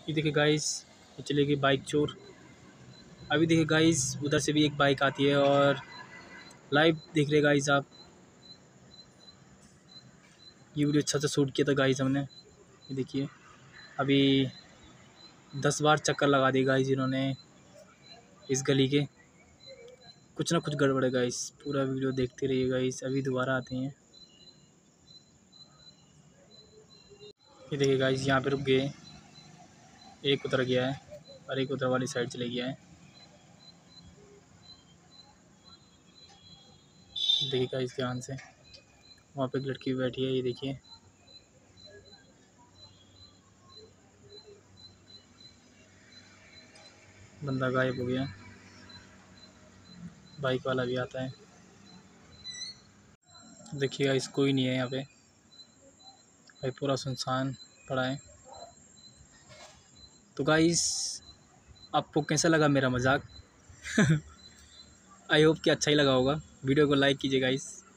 ये देखिए गाइस, ये चलेगी बाइक चोर। अभी देखिए गाइस, उधर से भी एक बाइक आती है और लाइव देख रहे गाइस आप। ये वीडियो अच्छा से शूट किया था गाइस हमने। ये देखिए, अभी 10 बार चक्कर लगा दिए गाइस इन्होंने इस गली के। कुछ ना कुछ गड़बड़ है गाइस, पूरा वीडियो देखते रहिए गाइस। अभी दोबारा आते हैं। ये देखिए गाइस, यहाँ पे रुक गए, एक उतर गया है और एक उधर वाली साइड चले गया है। देखिए गाइस ध्यान से, वहाँ पे एक लड़की बैठी है। ये देखिए, बंदा गायब हो गया। बाइक वाला भी आता है। देखिए गाइस, कोई नहीं है यहाँ पे भाई, पूरा सुनसान पड़ा है। तो गाइस, आपको कैसा लगा मेरा मजाक? आई होप कि अच्छा ही लगा होगा। वीडियो को लाइक कीजिए गाइस।